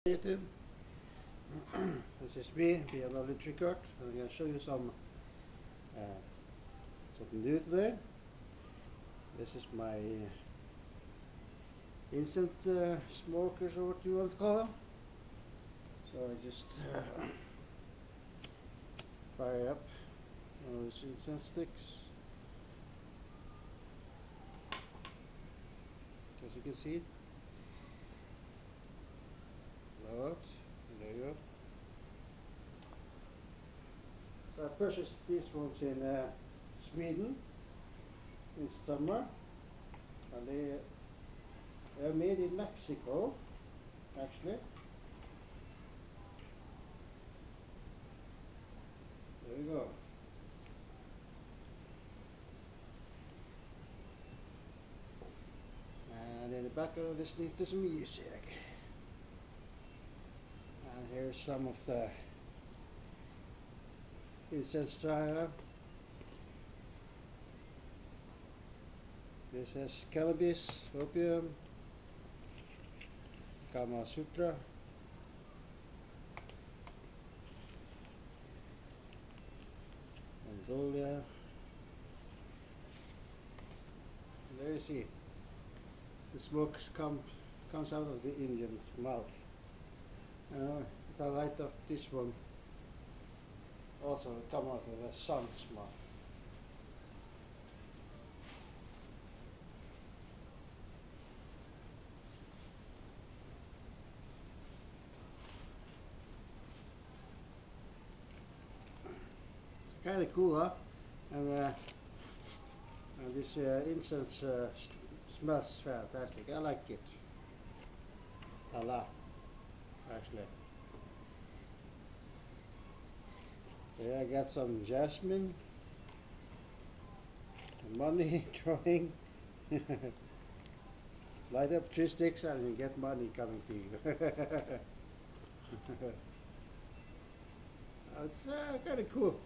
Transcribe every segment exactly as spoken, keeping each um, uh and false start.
YouTube. This is me, B N W Tricart. I'm going to show you some uh, something new today. This is my uh, instant uh, smokers, or what you want to call them. So I just uh, fire up one of those incense sticks. As you can see, blow out, and there you go. So I purchased these ones in uh, Sweden in summer, and they, they are made in Mexico actually. There you go. And in the background, listening to some music. And here's some of the incense trial. This has cannabis, opium, Kama Sutra, Mongolia. There you see, the smoke comes comes out of the Indian's mouth. Uh, if I light up this one, also it come out of the sun's mouth. It's kind of cool, huh? And, uh, and this uh, incense uh, smells fantastic. I like it a lot, actually. There I got some jasmine, money drawing. Light up three sticks and you get money coming to you. It's uh, kind of cool.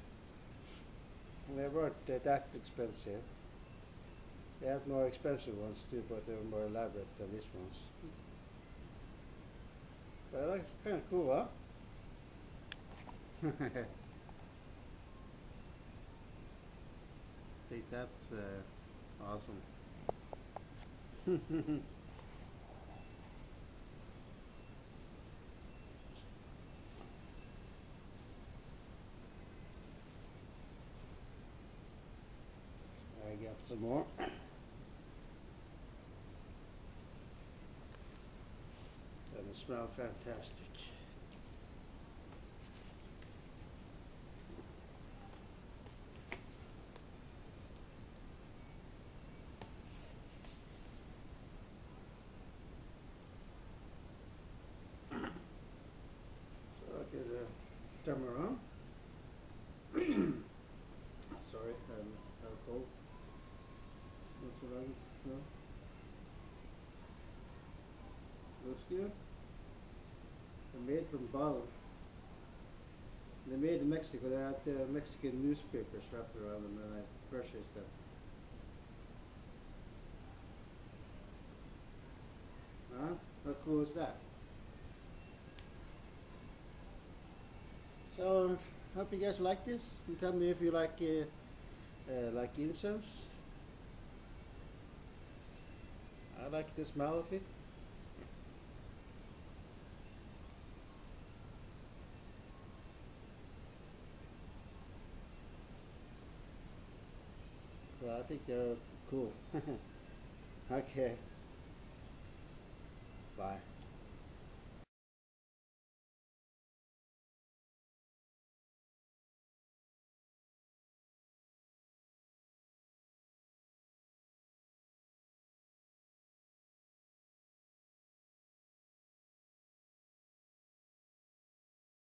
They weren't uh, that expensive. They had more expensive ones too, but they were more elaborate than these ones. But that's kind of cool, huh? I think that's uh, awesome. I got some more. And it smells fantastic. Turn around. Sorry, I'm have a cold. What's the right? No. Looks good. They're made from bottle. They're made in Mexico. They had uh, Mexican newspapers wrapped around them, and I purchased them. Huh? How cool is that? So, hope you guys like this. You tell me if you like uh, uh, like incense. I like the smell of it. So I think they're cool. Okay.